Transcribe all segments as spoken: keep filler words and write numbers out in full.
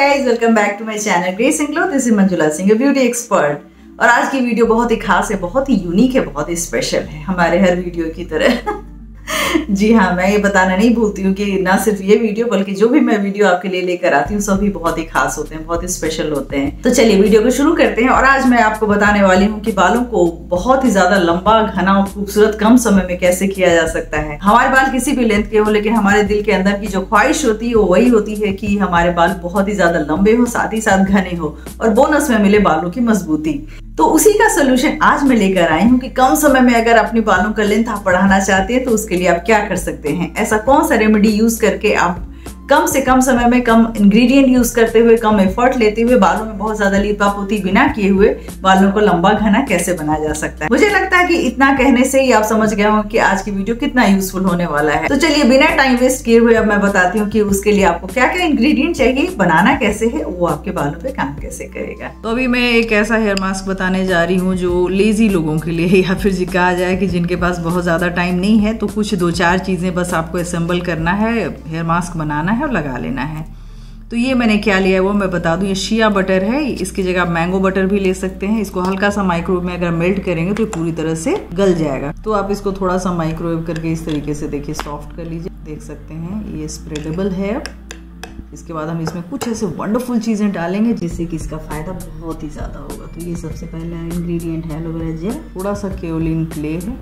Guys, welcome back to my channel Grace and Glow. This is Manjula Singh, beauty expert. और आज की video बहुत ही खास है, बहुत ही यूनिक है, बहुत ही स्पेशल है हमारे हर वीडियो की तरह। जी हाँ, मैं ये बताना नहीं भूलती हूँ कि ना सिर्फ ये वीडियो बल्कि जो भी मैं वीडियो आपके लिए लेकर आती हूँ सभी बहुत ही खास होते हैं, बहुत ही स्पेशल होते हैं। तो चलिए वीडियो को शुरू करते हैं। और आज मैं आपको बताने वाली हूँ कि बालों को बहुत ही ज्यादा लंबा, घना और खूबसूरत कम समय में कैसे किया जा सकता है। हमारे बाल किसी भी लेंथ के हो, लेकिन हमारे दिल के अंदर की जो ख्वाहिश होती है वो वही होती है कि हमारे बाल बहुत ही ज्यादा लंबे हो, साथ ही साथ घने हो और बोनस में मिले बालों की मजबूती। तो उसी का सोल्यूशन आज मैं लेकर आई हूँ कि कम समय में अगर अपने बालों का लेंथ आप बढ़ाना चाहते हैं तो उसके लिए आप क्या कर सकते हैं। ऐसा कौन सा रेमेडी यूज करके आप कम से कम समय में कम इंग्रेडिएंट यूज करते हुए, कम एफर्ट लेते हुए, बालों में बहुत ज्यादा लीप अप होती बिना किए हुए बालों को लंबा घना कैसे बनाया जा सकता है। मुझे लगता है कि इतना कहने से ही आप समझ गए होंगे कि आज की वीडियो कितना यूजफुल होने वाला है। तो चलिए बिना टाइम वेस्ट किए हुए अब मैं बताती हूँ कि उसके लिए आपको क्या क्या इंग्रेडिएंट चाहिए, बनाना कैसे है, वो आपके बालों पे काम कैसे करेगा। तो अभी मैं एक ऐसा हेयर मास्क बताने जा रही हूँ जो लेजी लोगों के लिए, या फिर कहा जाए कि जिनके पास बहुत ज्यादा टाइम नहीं है, तो कुछ दो चार चीजें बस आपको असेंबल करना है, हेयर मास्क बनाना है और लगा लेना है। तो ये मैंने क्या लिया है वो मैं बता दूं। ये शिया बटर है, इसकी जगह आप मैंगो बटर भी ले सकते हैं। इसको हल्का सा माइक्रोवेव में अगर मेल्ट करेंगे तो पूरी तरह से गल जाएगा। तो आप इसको थोड़ा सा माइक्रोवेव करके इस तरीके से देखिए सॉफ्ट कर लीजिए। देख सकते हैं ये स्प्रेडेबल है। इसके बाद हम इसमें कुछ ऐसे वंडरफुल चीजें डालेंगे जिससे कि इसका फायदा बहुत ही ज्यादा होगा। तो ये सबसे पहला इंग्रेडिएंट है एलोवेरा जेल, थोड़ा सा केओलिन क्ले है,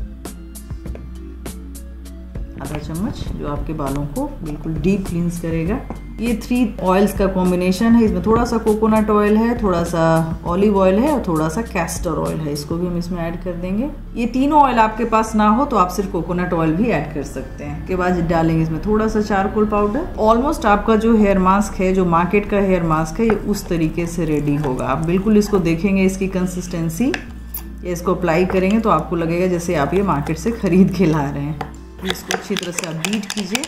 आधा चम्मच, जो आपके बालों को बिल्कुल डीप क्लींस करेगा। ये थ्री ऑयल्स का कॉम्बिनेशन है। इसमें थोड़ा सा कोकोनट ऑयल है, थोड़ा सा ऑलिव ऑयल है और थोड़ा सा कैस्टर ऑयल है। इसको भी हम इसमें ऐड कर देंगे। ये तीनों ऑयल आपके पास ना हो तो आप सिर्फ कोकोनट ऑयल भी ऐड कर सकते हैं। के बाद डालेंगे इसमें थोड़ा सा चारकोल पाउडर। ऑलमोस्ट आपका जो हेयर मास्क है, जो मार्केट का हेयर मास्क है, ये उस तरीके से रेडी होगा। आप बिल्कुल इसको देखेंगे, इसकी कंसिस्टेंसी, इसको अप्लाई करेंगे तो आपको लगेगा जैसे आप ये मार्केट से खरीद के ला रहे हैं। इसको अच्छी तरह से आप बीट कीजिए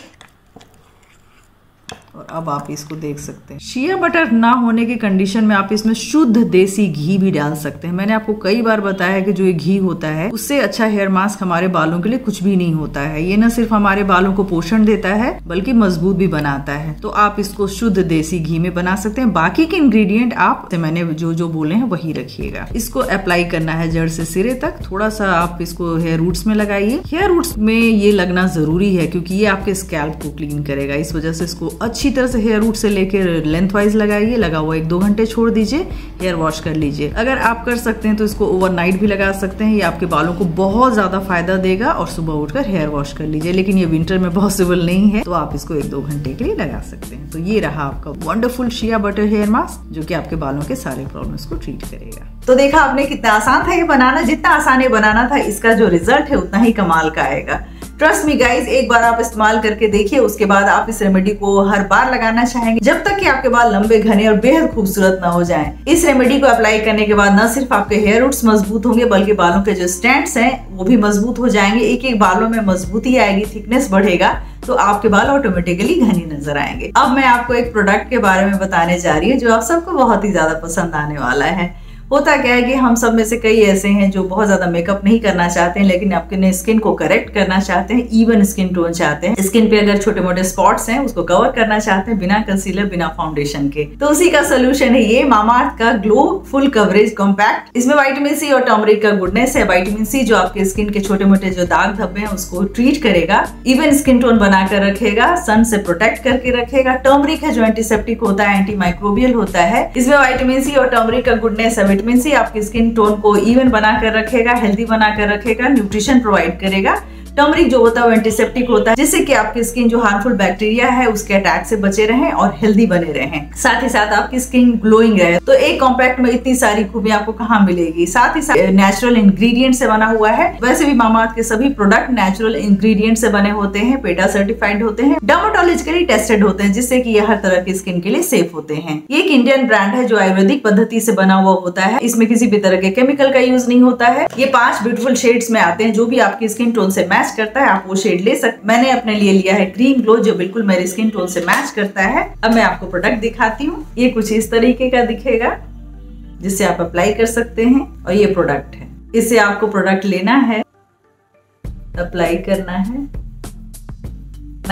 और अब आप इसको देख सकते हैं। शिया बटर ना होने की कंडीशन में आप इसमें शुद्ध देसी घी भी डाल सकते हैं। मैंने आपको कई बार बताया है कि जो ये घी होता है उससे अच्छा हेयर मास्क हमारे बालों के लिए कुछ भी नहीं होता है। ये न सिर्फ हमारे बालों को पोषण देता है बल्कि मजबूत भी बनाता है। तो आप इसको शुद्ध देसी घी में बना सकते हैं। बाकी के इंग्रेडिएंट आप मैंने जो जो बोले हैं वही रखिएगा। इसको अप्लाई करना है जड़ से सिरे तक। थोड़ा सा आप इसको हेयर रूट्स में लगाइए। हेयर रूट्स में ये लगना जरूरी है क्योंकि ये आपके स्कैल्प को क्लीन करेगा। इस वजह से इसको अच्छी तरह से हेयर रूट से लेकर लेंथ वाइज लगाइए। लगा हुआ एक दो घंटे छोड़ दीजिए, हेयर वॉश कर लीजिए। अगर आप कर सकते हैं तो इसको ओवरनाइट भी लगा सकते हैं। ये आपके बालों को बहुत ज्यादा फायदा देगा। और सुबह उठकर हेयर वॉश कर लीजिए। लेकिन ये विंटर में पॉसिबल नहीं है, तो आप इसको एक दो घंटे के लिए लगा सकते हैं। तो ये रहा आपका wonderful shea butter hair mask, जो कि आपके बालों के सारे प्रॉब्लम्स को ट्रीट करेगा। तो देखा आपने कितना आसान था ये बनाना। जितना आसान ये बनाना था, इसका जो रिजल्ट है उतना ही कमाल का आएगा। ट्रस्ट मी गाइज, एक बार आप इस्तेमाल करके देखिए, उसके बाद आप इस रेमेडी को हर बार लगाना चाहेंगे जब तक कि आपके बाल लंबे, घने और बेहद खूबसूरत ना हो जाएं। इस रेमेडी को अप्लाई करने के बाद न सिर्फ आपके हेयर रूट्स मजबूत होंगे बल्कि बालों के जो स्टैंड्स हैं वो भी मजबूत हो जाएंगे। एक एक बालों में मजबूती आएगी, थिकनेस बढ़ेगा, तो आपके बाल ऑटोमेटिकली घने नजर आएंगे। अब मैं आपको एक प्रोडक्ट के बारे में बताने जा रही हूँ जो आप सबको बहुत ही ज्यादा पसंद आने वाला है। होता क्या है कि हम सब में से कई ऐसे हैं जो बहुत ज्यादा मेकअप नहीं करना चाहते हैं, लेकिन अपने स्किन को करेक्ट करना चाहते हैं, इवन स्किन टोन चाहते हैं। स्किन पे अगर छोटे मोटे स्पॉट्स हैं उसको कवर करना चाहते हैं बिना कंसीलर, बिना फाउंडेशन के। तो उसी का सोल्यूशन है ये मामाअर्थ का ग्लो फुल कवरेज कॉम्पैक्ट। इसमें विटामिन सी और टर्मरिक का गुडनेस है। विटामिन सी जो आपके स्किन के छोटे मोटे जो दाग धब्बे हैं उसको ट्रीट करेगा, इवन स्किन टोन बनाकर रखेगा, सन से प्रोटेक्ट करके रखेगा। टर्मरिक है जो एंटीसेप्टिक होता है, एंटी माइक्रोबियल होता है। इसमें विटामिन सी और टर्मरिक का गुडनेस है। विटामिन सी आपकी स्किन टोन को इवन बनाकर रखेगा, हेल्दी बनाकर रखेगा, न्यूट्रिशन प्रोवाइड करेगा। टर्मरिक जो होता है वो एंटीसेप्टिक होता है, जिससे कि आपकी स्किन जो हार्मफुल बैक्टीरिया है उसके अटैक से बचे रहें और हेल्दी बने रहें। साथ ही साथ आपकी स्किन ग्लोइंग रहे। तो एक कॉम्पैक्ट में इतनी सारी खूबियां आपको कहाँ मिलेगी। साथ ही साथ नेचुरल इंग्रेडिएंट से बना हुआ है। वैसे भी मामाअर्थ के सभी प्रोडक्ट नेचुरल इंग्रेडिएंट से बने होते हैं, पेटा सर्टिफाइड होते हैं, डर्मेटोलॉजिकली टेस्टेड होते हैं, जिससे कि ये हर तरह की स्किन के लिए सेफ होते हैं। ये एक इंडियन ब्रांड है जो आयुर्वेदिक पद्धति से बना हुआ होता है। इसमें किसी भी तरह के केमिकल का यूज नहीं होता है। ये पांच ब्यूटीफुल शेड्स में आते हैं, जो भी आपकी स्किन टोन से मैच करता है आप वो शेड ले सकते। मैंने अपने लिए लिया है ग्रीन ग्लो, जो बिल्कुल मेरी स्किन टोन से मैच करता है। अब मैं आपको प्रोडक्ट दिखाती हूँ। ये कुछ इस तरीके का दिखेगा जिससे आप अप्लाई कर सकते हैं। और ये प्रोडक्ट है, इससे आपको प्रोडक्ट लेना है, अप्लाई करना है,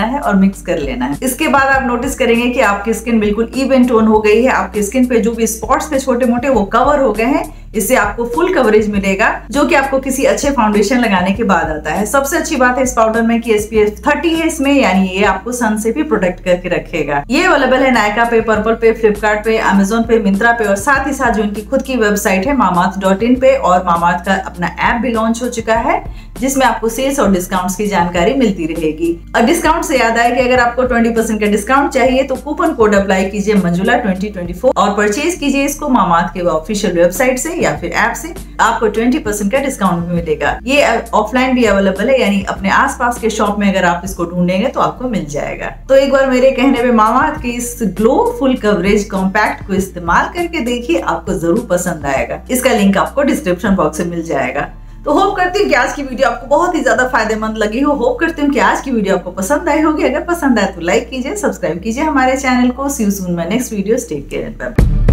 डालना है और मिक्स कर लेना है। इसके बाद आप नोटिस करेंगे कि आपकी स्किन बिल्कुल इवन टोन हो गई है, आपकी स्किन पे जो भी स्पॉट्स थे छोटे मोटे वो कवर हो गए हैं। इससे आपको फुल कवरेज मिलेगा जो कि आपको किसी अच्छे फाउंडेशन लगाने के बाद आता है। सबसे अच्छी बात है इस पाउडर में कि एस पी एफ थर्टी है इसमें, यानी ये आपको सन से भी प्रोटेक्ट करके रखेगा। ये अवेलेबल है नायका पे, पर्पल पे, फ्लिपकार्ट पे, अमेजोन पे, मिंत्रा पे और साथ ही साथ जो इनकी खुद की वेबसाइट है मामाअर्थ डॉट इन पे, और मामाअर्थ का अपना ऐप भी लॉन्च हो चुका है जिसमें आपको सेल्स और डिस्काउंट्स की जानकारी मिलती रहेगी। और डिस्काउंट से याद आया कि अगर आपको बीस परसेंट का डिस्काउंट चाहिए तो कूपन कोड अप्लाई कीजिए मंजुला ट्वेंटी ट्वेंटी फोर और परचेज कीजिए इसको मामाअर्थ के ऑफिशियल वेबसाइट से या फिर ऐप से, आपको बीस परसेंट का डिस्काउंट भी मिलेगा। ये ऑफलाइन भी अवेलेबल है, यानी अपने आसपास के शॉप में अगर आप इसको ढूंढेंगे तो आपको मिल जाएगा। तो एक बार मेरे कहने पे मामाअर्थ की इस ग्लो फुल कवरेज कॉम्पैक्ट को इस्तेमाल करके देखिए, आपको जरूर पसंद आएगा। इसका लिंक आपको डिस्क्रिप्शन बॉक्स में मिल जाएगा। तो होप करती हूँ कि आज की वीडियो आपको बहुत ही ज्यादा फायदेमंद लगी हो। होप करती हूँ कि आज की वीडियो आपको पसंद आई होगी। अगर पसंद आए तो लाइक कीजिए, सब्सक्राइब कीजिए हमारे चैनल को। See you soon my next video, take care.